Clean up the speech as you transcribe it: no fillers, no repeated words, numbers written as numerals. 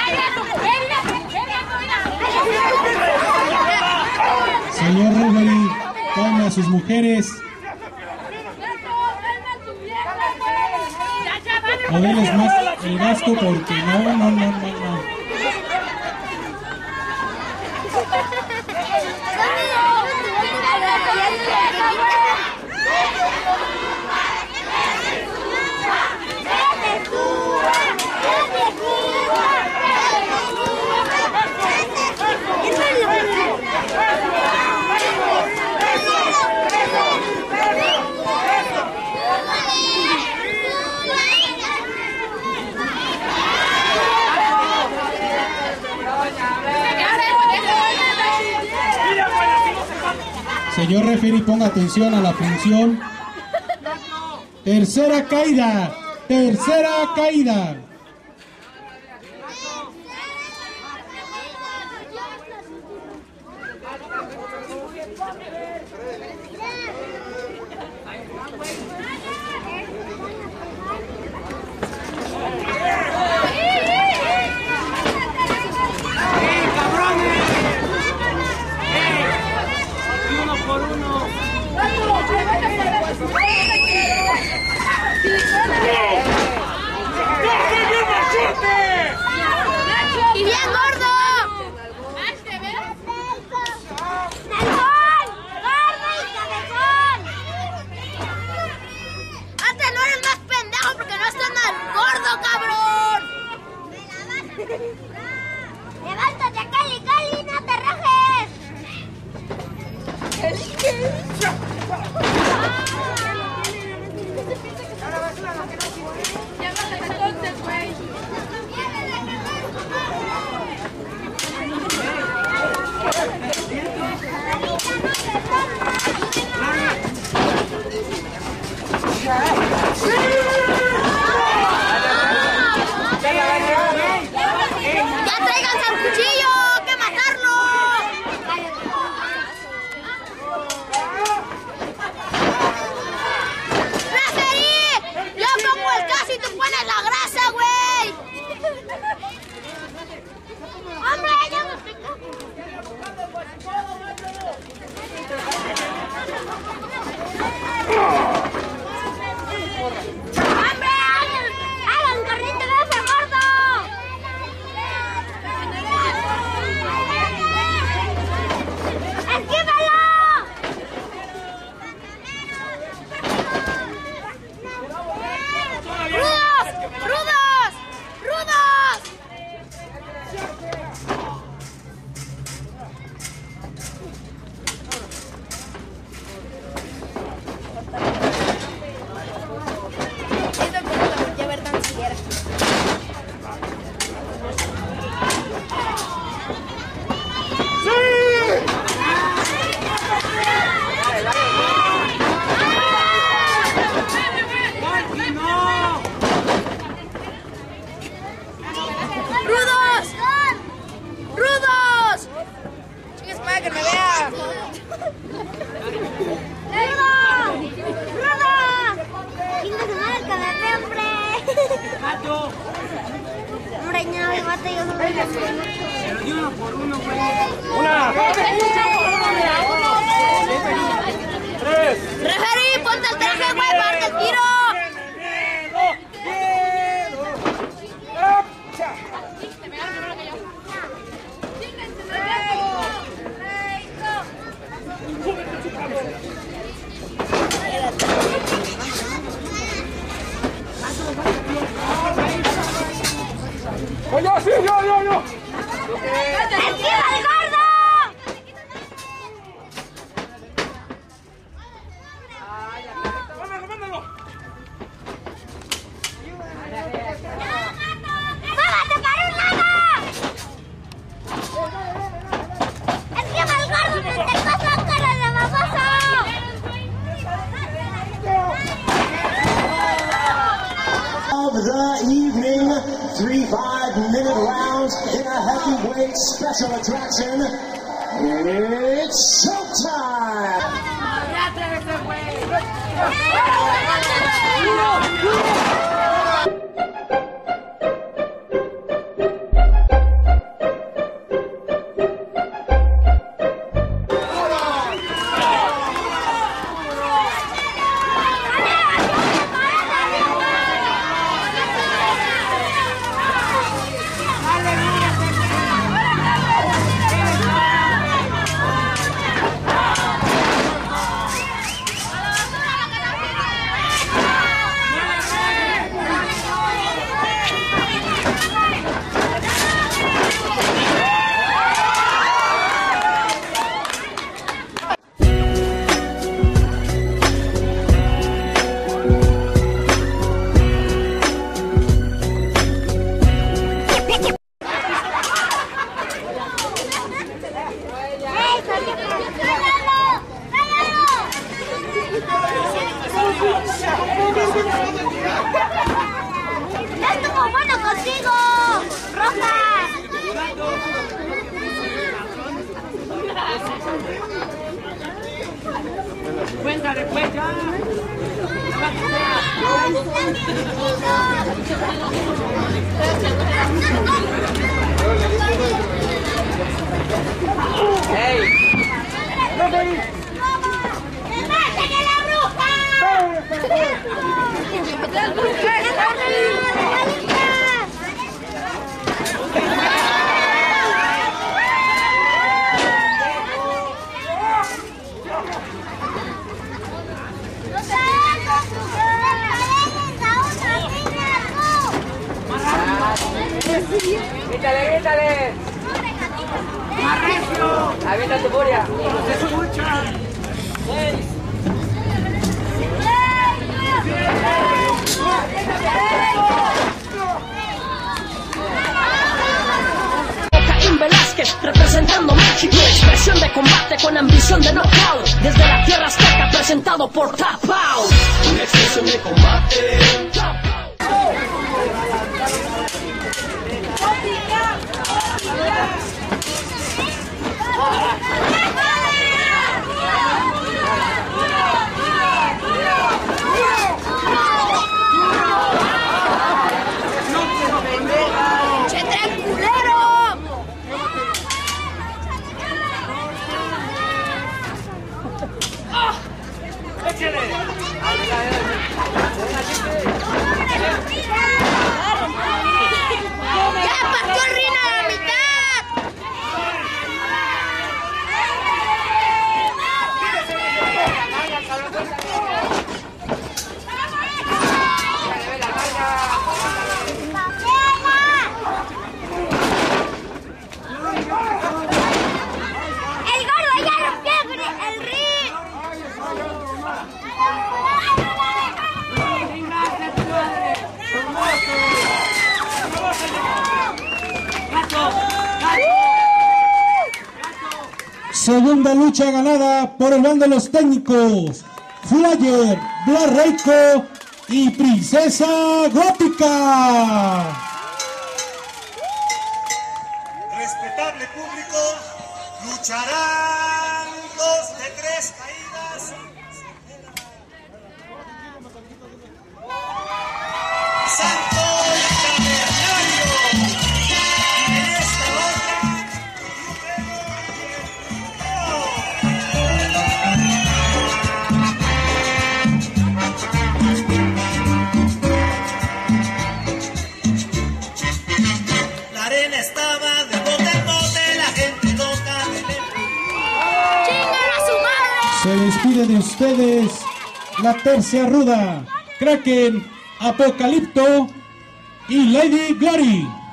Señor referee, calme a sus mujeres. No denles más el gasto porque no. Señor referee, ponga atención a la función. Tercera caída. Tercera caída. ¡Y bien gordo! Antes no eres más pendejo porque no estás tan gordo, cabrón. Levántate, Cali, Cali, no te rajes. ¡Ya tráiganse el cuchillo! ¡Que matarlo! ¡Referí! ¡Yo pongo el gas y tú pones la grasa, güey! ¡Hombre, ya me pica! ¡Hombre, hagan carrito de ese gordo! ¡Esquívalo! ¡Rudos! ¡Rudos! ¡Rudos! ¡Rudos! ¡Rudos! Chingues, para que me vea. ¡Rudos! ¡Rudos! Chingues, madre, que me vea, hombre. Hombre, ya no me mate, yo no me veo. Pero de uno por uno, güey. Tres. ¡Referí, ponte el traje, güey, para darte el tiro! Yo, sí, yo. ¡Esquiva el gordo! Mándalo. ¡Vámonos para un lado! ¡Esquiva el gordo, pendejoso, cara de baboso! Of the evening, 3 5-minute rounds in a heavyweight special attraction. It's showtime! Órale, pues ya. Grítale, grítale. ¡Más recio! Avienta tu furia. ¡No se escucha! Caín Velázquez representando México, expresión de combate con ambición de knockout, desde la tierra azteca presentado por Tap Out. Una expresión de combate. Segunda lucha ganada por el bando de los técnicos Flyer, Blarreico y Princesa Gótica. Respetable público, lucharán 2 de 3 caídas. Santo Cavernario. Y en esta otra, la arena estaba de bote en bote, la gente loca de Se despide de ustedes la tercia ruda, Kraken, Apocalipto y Lady Glory.